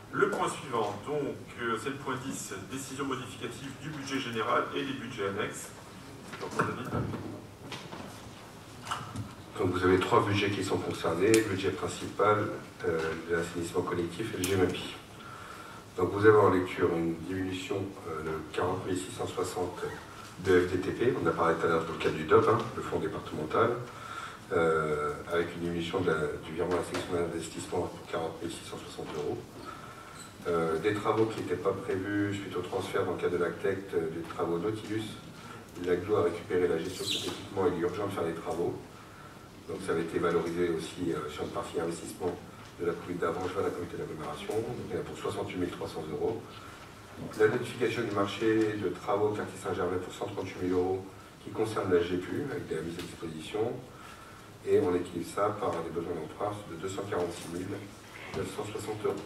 Le point suivant, donc, c'est le point 10, décision modificative du budget général et les budgets annexes. Donc vous avez 3 budgets qui sont concernés, le budget principal, de l'assainissement collectif et le GEMAPI. Donc vous avez en lecture une diminution de 40 660 de FDTP, on a parlé tout à l'heure dans le cadre du DOP, hein, le fonds départemental, avec une diminution du virement à la section d'investissement pour 40 660 euros. Des travaux qui n'étaient pas prévus suite au transfert dans le cadre de l'ACTECT des travaux Nautilus. L'AGLO a récupéré la gestion de cet équipement et il est urgent de faire les travaux. Donc ça avait été valorisé aussi sur une partie investissement de la commune d'Avranches vers la communauté d'agglomération. Donc il y en a pour 68 300 euros. La notification du marché de travaux quartier Saint-Gervais pour 138 000 euros qui concerne la GPU avec la mise à disposition. Et on équilibre ça par des besoins d'emprunt de 246 960 euros.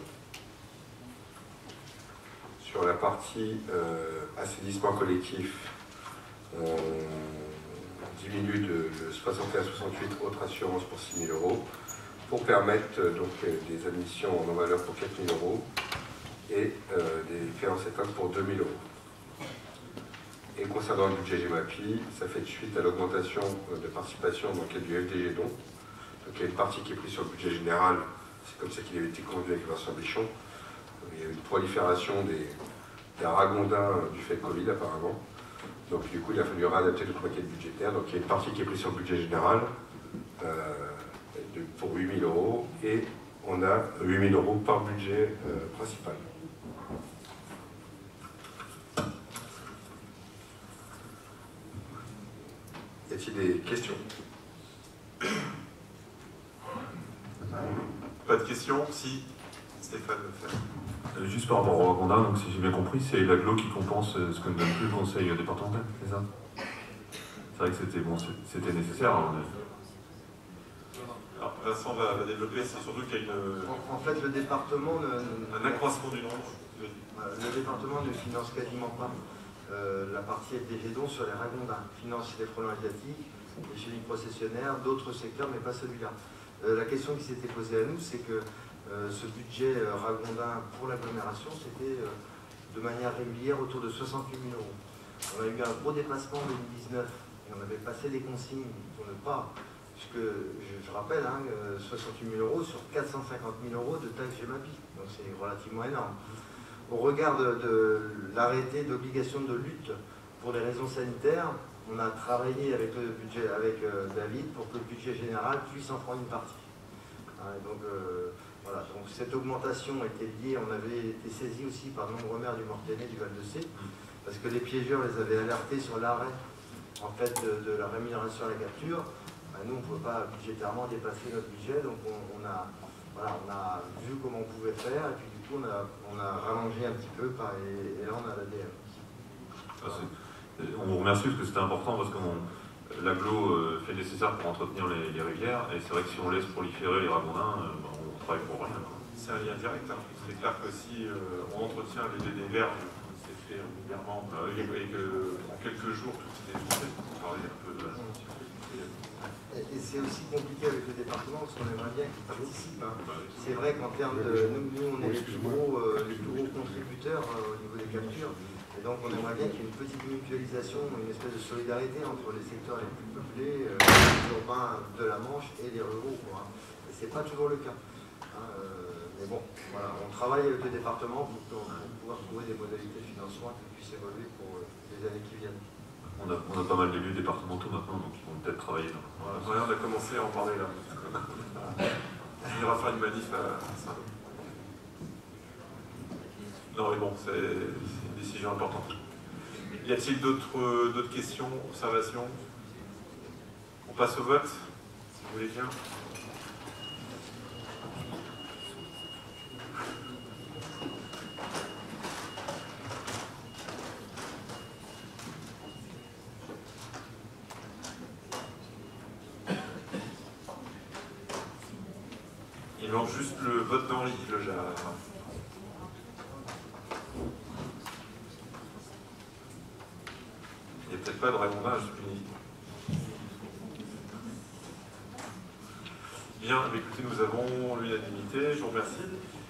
Sur la partie assainissement collectif, on diminue de 61 à 68 autres assurances pour 6 000 euros pour permettre donc des admissions en non-valeur pour 4 000 euros et des créances éteintes pour 2 000 euros. Et concernant le budget GEMAPI, ça fait suite à l'augmentation de participation dans le cadre du FDG Don. Donc il y a une partie qui est prise sur le budget général, c'est comme ça qu'il avait été conduit avec Vincent Bichon. Il y a eu une prolifération des ragondins du fait de Covid apparemment. Donc du coup il a fallu réadapter notre maquette budgétaire. Donc il y a une partie qui est prise sur le budget général pour 8 000 euros et on a 8 000 euros par budget principal. Y a-t-il des questions? Pas de questions? Si, Stéphane le fait. Juste par rapport au Rwanda, donc si j'ai bien compris, c'est l'AGLO qui compense ce que ne donne plus le conseil départemental, c'est ça? C'est vrai que c'était bon, c'était nécessaire. Hein, Alors Vincent va développer, c'est surtout qu'il y a En fait, le département un accroissement du nombre. Le département ne finance quasiment pas la partie FDG Don sur les ragondins. Finance les frelons asiatiques, les chenilles processionnaires, d'autres secteurs, mais pas celui-là. La question qui s'était posée à nous, c'est que ce budget ragondin pour l'agglomération, c'était de manière régulière autour de 68 000 euros. On a eu un gros dépassement en 2019 et on avait passé des consignes pour ne pas, puisque je rappelle, hein, 68 000 euros sur 450 000 euros de taxes GEMAPI, donc c'est relativement énorme. Au regard de l'arrêté d'obligation de lutte pour les raisons sanitaires, on a travaillé avec le budget, avec David pour que le budget général puisse en prendre une partie. Voilà, donc cette augmentation était liée, on avait été saisi aussi par de nombreux maires du Mortainais, du Val-de-Sée, parce que les piégeurs les avaient alertés sur l'arrêt en fait, de la rémunération à la capture. Ben, nous, on ne pouvait pas budgétairement dépasser notre budget, donc on a vu comment on pouvait faire, et puis du coup, on a rallongé un petit peu, et là, on a l'ADM. On vous remercie parce que c'était important, parce que l'AGLO fait le nécessaire pour entretenir les rivières, et c'est vrai que si on laisse proliférer les ragondins, on travaille pour rien. C'est un lien direct. Hein. C'est clair que si on entretient les verges, c'est fait régulièrement, et qu'en quelques jours, tout est défoncé, on parlait un peu de la Et c'est aussi compliqué avec le département parce qu'on aimerait bien qu'il participe. Hein. C'est vrai qu'en termes de... Nous, on est les plus gros contributeurs au niveau des captures. Et donc, on aimerait bien qu'il y ait une petite mutualisation, une espèce de solidarité entre les secteurs les plus peuplés, les urbains de la Manche et les ruraux. Quoi. Et ce n'est pas toujours le cas. Hein, mais bon, voilà, on travaille avec le département pour pouvoir trouver des modalités de financement qui puissent évoluer pour les années qui viennent. On a pas mal d'élus départementaux maintenant, donc ils vont peut-être travailler là. Voilà, on a commencé à en parler là. On ira faire une manif à Saint-Lô. Non mais bon, c'est une décision importante. Y a-t-il d'autres questions, observations? On passe au vote, si vous voulez bien. Il manque juste le vote d'Henri Lejard. Il n'y a peut-être pas de ragondage, Bien, écoutez, nous avons l'unanimité, je vous remercie.